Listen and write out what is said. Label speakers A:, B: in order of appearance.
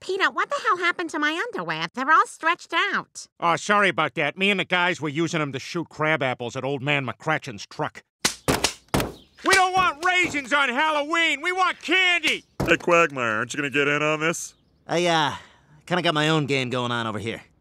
A: Peter, what the hell happened to my underwear? They're all stretched out.
B: Oh, sorry about that. Me and the guys were using them to shoot crab apples at Old Man McCratchen's truck. We don't want raisins on Halloween! We want candy!
C: Hey, Quagmire, aren't you gonna get in on this?
D: I, kinda got my own game going on over here.